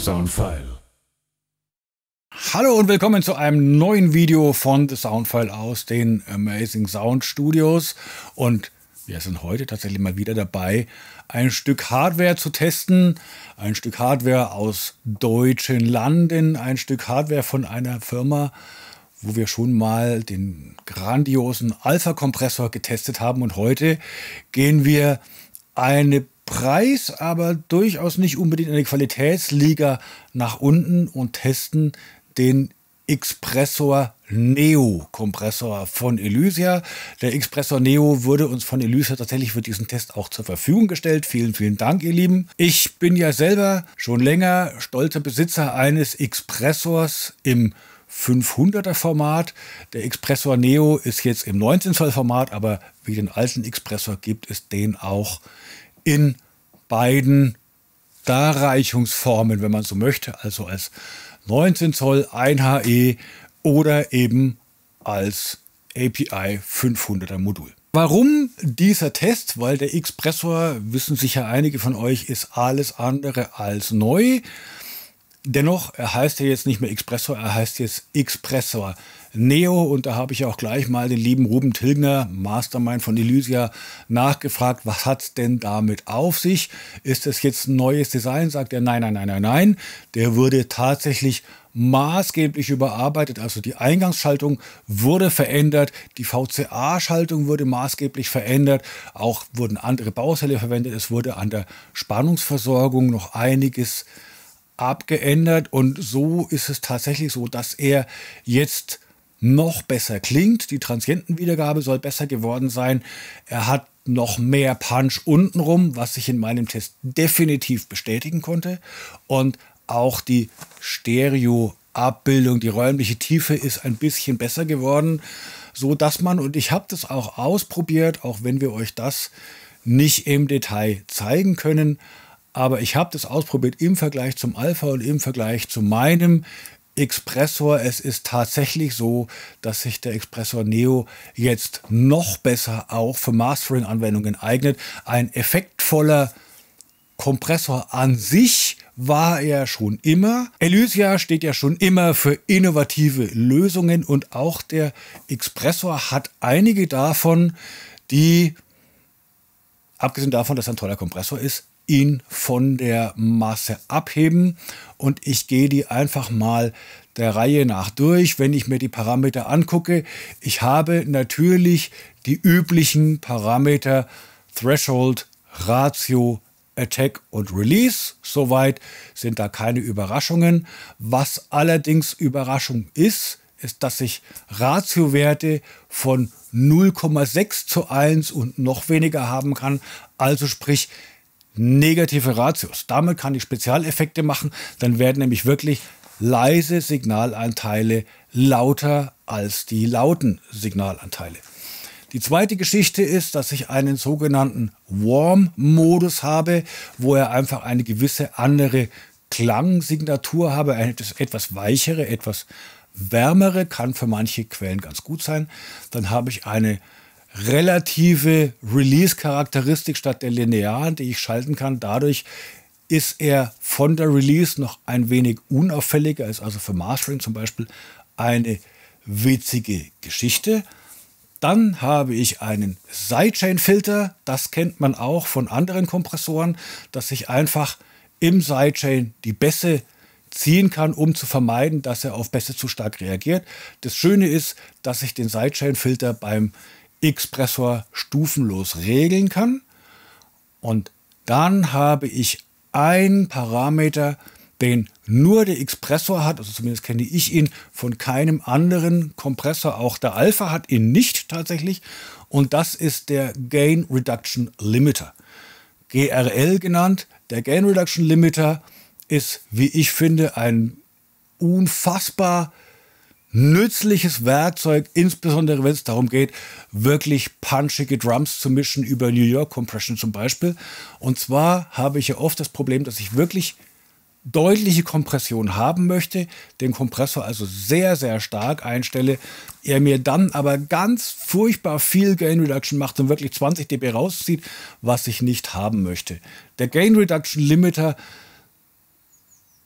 Soundfile. Hallo und willkommen zu einem neuen Video von The Soundfile aus den Amazing Sound Studios. Und wir sind heute tatsächlich mal wieder dabei, ein Stück Hardware zu testen. Ein Stück Hardware aus deutschen Landen, ein Stück Hardware von einer Firma, wo wir schon mal den grandiosen Alpha-Kompressor getestet haben. Und heute gehen wir eine Preis, aber durchaus nicht unbedingt eine Qualitätsliga nach unten und testen den Xpressor Neo Kompressor von Elysia. Der Xpressor Neo wurde uns von Elysia tatsächlich für diesen Test auch zur Verfügung gestellt. Vielen, vielen Dank, ihr Lieben. Ich bin ja selber schon länger stolzer Besitzer eines Xpressors im 500er Format. Der Xpressor Neo ist jetzt im 19 Zoll Format, aber wie den alten Xpressor gibt es den auch in beiden Darreichungsformen, wenn man so möchte, also als 19 Zoll 1HE oder eben als API 500er Modul. Warum dieser Test? Weil der Xpressor, wissen sicher einige von euch, ist alles andere als neu. Dennoch, er heißt ja jetzt nicht mehr Xpressor, er heißt jetzt Xpressor Neo, und da habe ich auch gleich mal den lieben Ruben Tilgner, Mastermind von Elysia, nachgefragt, was hat es denn damit auf sich? Ist das jetzt ein neues Design? Sagt er, nein, nein, nein, nein, nein. Der wurde tatsächlich maßgeblich überarbeitet, also die Eingangsschaltung wurde verändert, die VCA-Schaltung wurde maßgeblich verändert, auch wurden andere Bauteile verwendet, es wurde an der Spannungsversorgung noch einiges abgeändert, und so ist es tatsächlich so, dass er jetzt noch besser klingt. Die Transientenwiedergabe soll besser geworden sein. Er hat noch mehr Punch untenrum, was ich in meinem Test definitiv bestätigen konnte. Und auch die Stereo-Abbildung, die räumliche Tiefe ist ein bisschen besser geworden, so dass man, und ich habe das auch ausprobiert, auch wenn wir euch das nicht im Detail zeigen können, aber ich habe das ausprobiert im Vergleich zum Alpha und im Vergleich zu meinem Xpressor. Es ist tatsächlich so, dass sich der Xpressor Neo jetzt noch besser auch für Mastering-Anwendungen eignet. Ein effektvoller Kompressor an sich war er schon immer. Elysia steht ja schon immer für innovative Lösungen, und auch der Xpressor hat einige davon, die, abgesehen davon, dass er ein toller Kompressor ist, ihn von der Masse abheben. Und ich gehe die einfach mal der Reihe nach durch, wenn ich mir die Parameter angucke. Ich habe natürlich die üblichen Parameter Threshold, Ratio, Attack und Release. Soweit sind da keine Überraschungen. Was allerdings Überraschung ist, dass ich Ratiowerte von 0,6:1 und noch weniger haben kann. Also sprich negative Ratios. Damit kann ich Spezialeffekte machen. Dann werden nämlich wirklich leise Signalanteile lauter als die lauten Signalanteile. Die zweite Geschichte ist, dass ich einen sogenannten Warm-Modus habe, wo er einfach eine gewisse andere Klangsignatur habe, eine etwas weichere, etwas wärmere, kann für manche Quellen ganz gut sein. Dann habe ich eine relative Release-Charakteristik statt der linearen, die ich schalten kann. Dadurch ist er von der Release noch ein wenig unauffälliger, ist also für Mastering zum Beispiel eine witzige Geschichte. Dann habe ich einen Sidechain-Filter, das kennt man auch von anderen Kompressoren, dass ich einfach im Sidechain die Bässe ziehen kann, um zu vermeiden, dass er auf Bässe zu stark reagiert. Das Schöne ist, dass ich den Sidechain-Filter beim Xpressor stufenlos regeln kann. Und dann habe ich einen Parameter, den nur der Xpressor hat, also zumindest kenne ich ihn von keinem anderen Kompressor, auch der Alpha hat ihn nicht tatsächlich, und das ist der Gain Reduction Limiter, GRL genannt. Der Gain Reduction Limiter ist, wie ich finde, ein unfassbar nützliches Werkzeug, insbesondere wenn es darum geht, wirklich punchige Drums zu mischen über New York Compression zum Beispiel. Und zwar habe ich ja oft das Problem, dass ich wirklich deutliche Kompression haben möchte, den Kompressor also sehr, sehr stark einstelle, er mir dann aber ganz furchtbar viel Gain Reduction macht und wirklich 20 dB rauszieht, was ich nicht haben möchte. Der Gain Reduction Limiter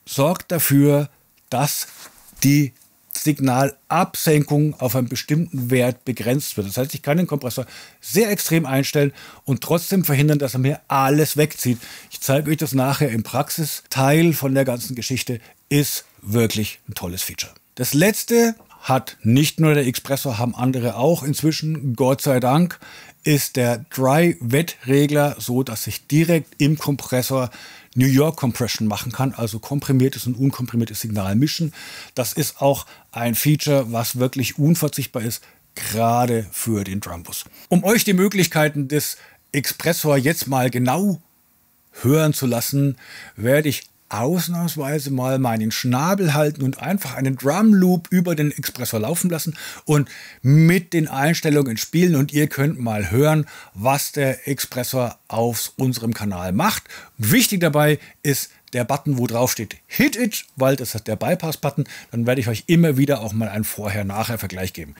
sorgt dafür, dass die Signalabsenkung auf einen bestimmten Wert begrenzt wird. Das heißt, ich kann den Kompressor sehr extrem einstellen und trotzdem verhindern, dass er mir alles wegzieht. Ich zeige euch das nachher im Praxisteil von der ganzen Geschichte. Ist wirklich ein tolles Feature. Das letzte hat nicht nur der Xpressor, haben andere auch inzwischen, Gott sei Dank, ist der Dry-Wet-Regler, so dass ich direkt im Kompressor New York Compression machen kann, also komprimiertes und unkomprimiertes Signal mischen. Das ist auch ein Feature, was wirklich unverzichtbar ist, gerade für den Drumbus. Um euch die Möglichkeiten des Xpressor jetzt mal genau hören zu lassen, werde ich ausnahmsweise mal meinen Schnabel halten und einfach einen Drum Loop über den Xpressor laufen lassen und mit den Einstellungen spielen, und ihr könnt mal hören, was der Xpressor auf unserem Kanal macht. Wichtig dabei ist der Button, wo drauf steht Hit It, weil das ist der Bypass-Button. Dann werde ich euch immer wieder auch mal einen Vorher-Nachher-Vergleich geben.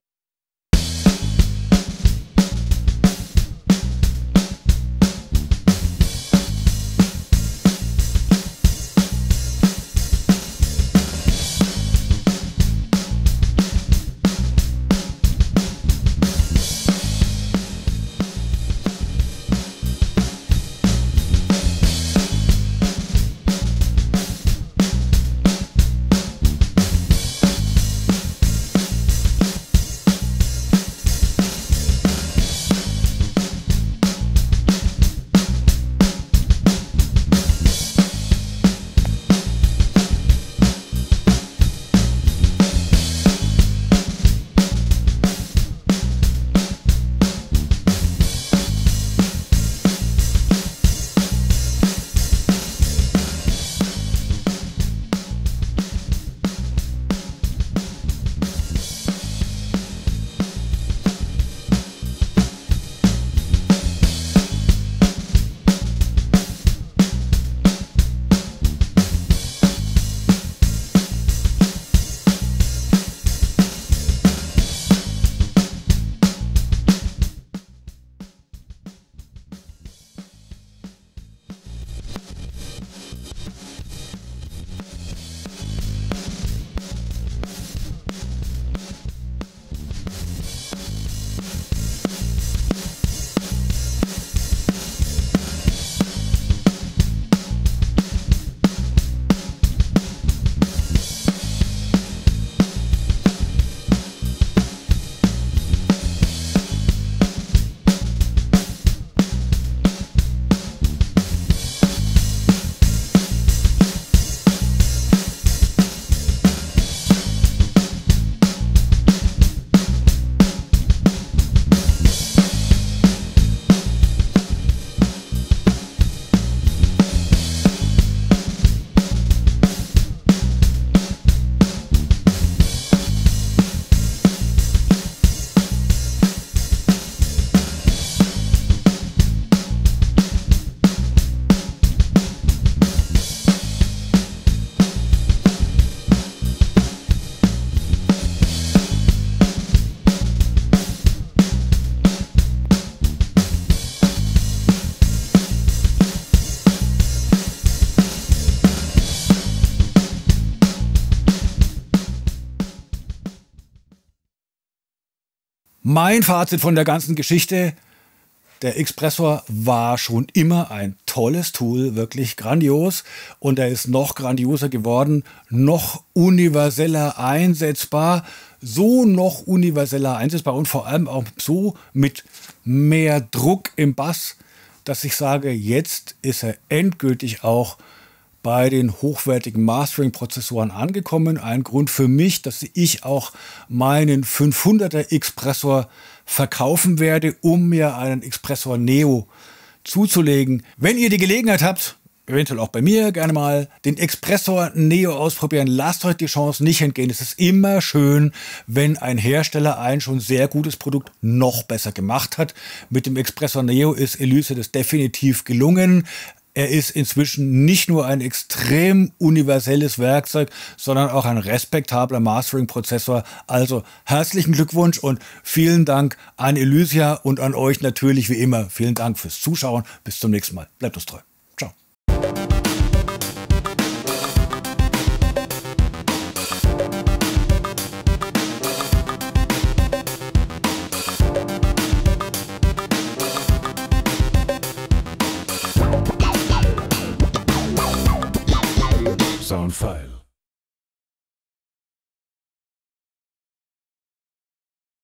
Mein Fazit von der ganzen Geschichte: Der Xpressor war schon immer ein tolles Tool, wirklich grandios, und er ist noch grandioser geworden, noch universeller einsetzbar, und vor allem auch so mit mehr Druck im Bass, dass ich sage, jetzt ist er endgültig auch bei den hochwertigen Mastering-Prozessoren angekommen. Ein Grund für mich, dass ich auch meinen 500er Xpressor verkaufen werde, um mir einen Xpressor Neo zuzulegen. Wenn ihr die Gelegenheit habt, eventuell auch bei mir, gerne mal den Xpressor Neo ausprobieren, lasst euch die Chance nicht entgehen. Es ist immer schön, wenn ein Hersteller ein schon sehr gutes Produkt noch besser gemacht hat. Mit dem Xpressor Neo ist Elysia das definitiv gelungen. Er ist inzwischen nicht nur ein extrem universelles Werkzeug, sondern auch ein respektabler Mastering-Prozessor. Also herzlichen Glückwunsch und vielen Dank an Elysia und an euch natürlich wie immer. Vielen Dank fürs Zuschauen. Bis zum nächsten Mal. Bleibt uns treu. Ciao. Soundfile.